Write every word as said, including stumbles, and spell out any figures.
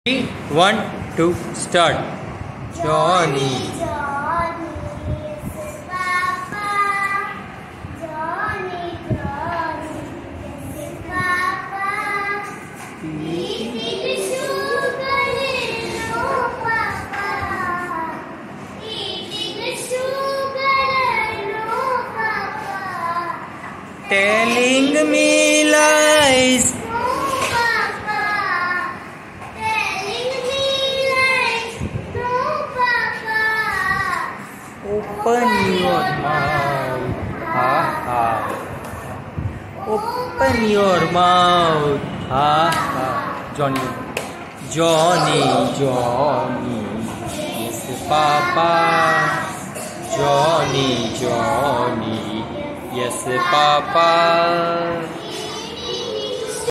Three, one, two, start. Johnny. Johnny, yes, Papa. Johnny, Johnny, yes, Papa. Eating sugar, no, Papa. Eating sugar, no, Papa. Telling me lies. Open your mouth. Ha ha. Open your mouth. Ha ha. Johnny. Johnny. Johnny. Yes, Papa. Johnny. Johnny. Yes, Papa.